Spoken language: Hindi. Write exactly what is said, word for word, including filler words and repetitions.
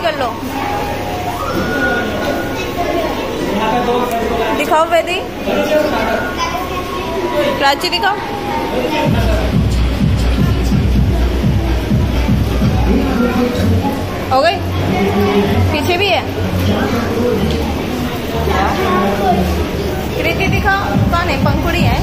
कर लो। दिखाओ वेदी, प्राची दिखाओ। हो गई, पीछे भी है। कृति दिखाओ, कौन है? पंखुड़ी है।